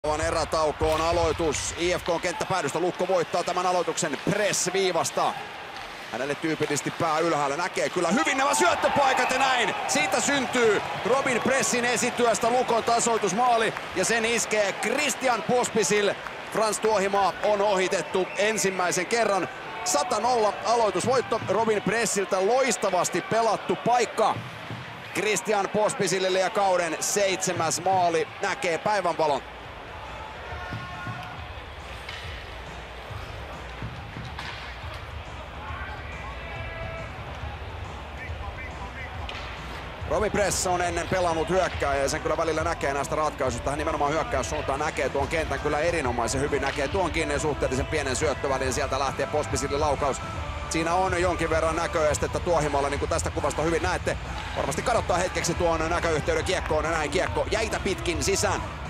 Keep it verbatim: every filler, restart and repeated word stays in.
Erätaukoon aloitus I F K:n kenttäpäädystä. Lukko voittaa tämän aloituksen press-viivasta. Hänelle tyypillisesti pää ylhäällä. Näkee kyllä hyvin nämä syöttöpaikat ja näin. Siitä syntyy Robin Pressin esityöstä Lukon tasoitusmaali. Ja sen iskee Kristian Pospisil. Frans Tuohimaa on ohitettu ensimmäisen kerran. sata nolla aloitusvoitto Robin Pressiltä. Loistavasti pelattu paikka Kristian Pospisilille ja kauden seitsemäs maali näkee päivänvalon. Robin Press on ennen pelannut hyökkääjä ja sen kyllä välillä näkee näistä ratkaisuista. Hän nimenomaan hyökkäyssuuntaan näkee tuon kentän kyllä erinomaisen hyvin. Näkee tuonkin suhteellisen pienen syöttövälin. Sieltä lähtee Pospisille laukaus. Siinä on jonkin verran näköestettä Tuohimalla, niin kuin tästä kuvasta hyvin näette. Varmasti kadottaa hetkeksi tuon näköyhteyden kiekkoon ja näin kiekko jäitä pitkin sisään.